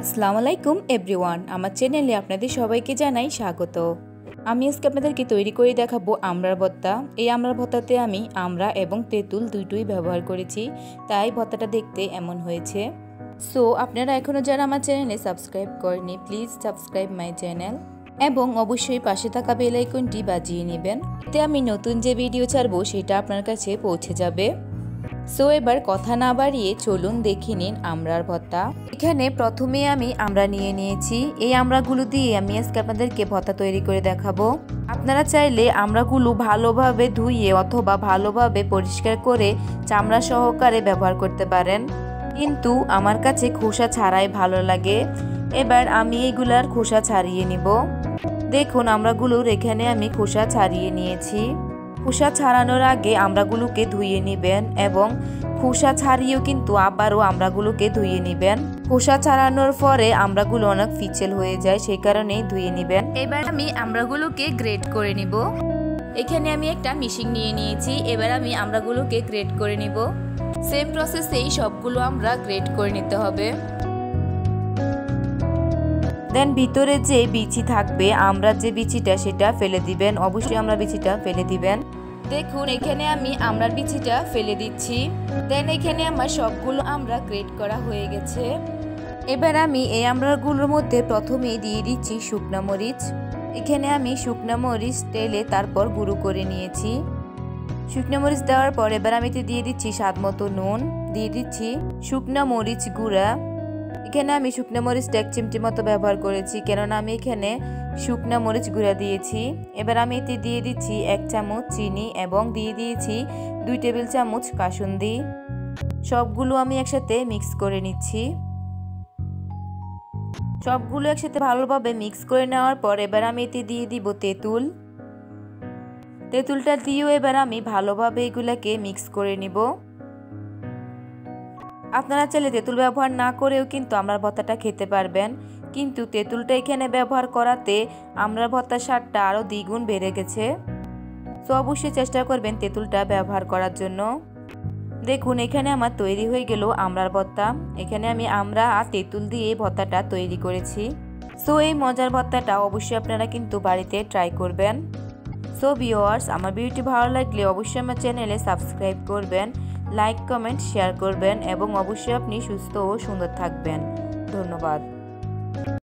আসসালামু আলাইকুম এভরিওয়ান, আমার চ্যানেলে আপনাদের সবাইকে জানাই স্বাগত। আমি আজকে আপনাদেরকে তৈরি করে দেখাবো আমড়ার ভর্তা। এই আমড়ার ভর্তাতে আমি আমড়া এবং তেঁতুল দুটোই ব্যবহার করেছি, তাই ভর্তাটা দেখতে এমন হয়েছে। সো আপনারা এখনও যারা আমার চ্যানেলে সাবস্ক্রাইব করেনি, প্লিজ সাবস্ক্রাইব মাই চ্যানেল এবং অবশ্যই পাশে থাকা বেল আইকনটি বাজিয়ে নেবেন, এতে আমি নতুন যে ভিডিও ছাড়বো সেটা আপনার কাছে পৌঁছে যাবে। সো এবার কথা না বাড়িয়ে চলুন দেখে নিন আমড়ার ভর্তা। এখানে প্রথমে আমি আমড়া নিয়ে নিয়েছি। এই আমড়াগুলো দিয়ে আমি আজকে আপনাদেরকে ভর্তা তৈরি করে দেখাবো। আপনারা চাইলে আমড়াগুলো ভালোভাবে ধুইয়ে অথবা ভালোভাবে পরিষ্কার করে চামড়া সহকারে ব্যবহার করতে পারেন, কিন্তু আমার কাছে খোসা ছাড়াই ভালো লাগে। এবার আমি এইগুলার খোসা ছাড়িয়ে নিব। দেখুন আমড়াগুলোর এখানে আমি খোসা ছাড়িয়ে নিয়েছি। খোসা ছাড়ানোর আগে আমড়াগুলোকে ধুয়ে নেবেন এবং খোসা ছাড়িয়েও কিন্তু আবারও আমড়াগুলোকে ধুয়ে নেবেন। খোসা ছাড়ানোর পরে আমড়াগুলো অনেক ফিচেল হয়ে যায়, সেই কারণেই ধুয়ে নেবেন। এবার আমি আমড়াগুলোকে গ্রেট করে নিব। এখানে আমি একটা মেশিন নিয়ে নিয়েছি। এবার আমি আমড়াগুলোকে গ্রেট করে নিব। সেম প্রসেসেই সবগুলো আমরা গ্রেট করে নিতে হবে। দেন ভিতরে যে বিচি থাকবে, আমড়ার যে বিচিটা সেটা ফেলে দিবেন। অবশ্যই আমড়ার বিচিটা ফেলে দিবেন। দেখুন এখানে আমি আমড়ার বিচিটা ফেলে দিচ্ছি। দেন এখানে আমার সবগুলো আমড়া গ্রেট করা হয়ে গেছে। এবার আমি এই আমড়াগুলোর মধ্যে প্রথমেই দিয়ে দিচ্ছি শুকনো মরিচ। এখানে আমি শুকনো মরিচ তেলে তারপর গুঁড়ো করে নিয়েছি। শুকনো মরিচ দেওয়ার পর এবার আমি দিয়ে দিচ্ছি স্বাদ মতো নুন, দিয়ে দিচ্ছি শুকনো মরিচ গুঁড়া। এখানে আমি শুকনো মরিচটা 1 চিমটি মতো ব্যবহার করেছি, কেননা আমি এখানে শুকনো মরিচ গুঁড়া দিয়েছি। এবার আমি এতে দিয়ে দিচ্ছি 1 চামচ চিনি এবং দিয়ে দিয়েছি 2 টেবিল চামচ কাসুন্দি। সবগুলো আমি একসাথে মিক্স করে নিচ্ছি। সবগুলো একসাথে ভালোভাবে মিক্স করে নেওয়ার পর এবার আমি এতে দিয়ে দিব তেঁতুল। তেঁতুলটা দিয়েও এবার আমি ভালোভাবে এগুলাকে মিক্স করে নিব। আপনারা চাইলে তেঁতুল ব্যবহার না করেও কিন্তু আমড়ার ভর্তাটা খেতে পারবেন, কিন্তু তেঁতুলটা এখানে ব্যবহার করাতে আমড়ার ভর্তার স্বাদটা আরও দ্বিগুণ বেড়ে গেছে। সো অবশ্যই চেষ্টা করবেন তেঁতুলটা ব্যবহার করার জন্য। দেখুন এখানে আমার তৈরি হয়ে গেল আমড়ার ভর্তা। এখানে আমি আমড়া আর তেঁতুল দিয়ে ভর্তাটা তৈরি করেছি। সো এই মজার ভর্তাটা অবশ্যই আপনারা কিন্তু বাড়িতে ট্রাই করবেন। সো ভিউয়ার্স, আমার ভিডিওটি ভালো লাগলে অবশ্যই আমার চ্যানেলে সাবস্ক্রাইব করবেন, লাইক কমেন্ট শেয়ার করবেন এবং অবশ্যই আপনি সুস্থ ও সুন্দর থাকবেন। ধন্যবাদ।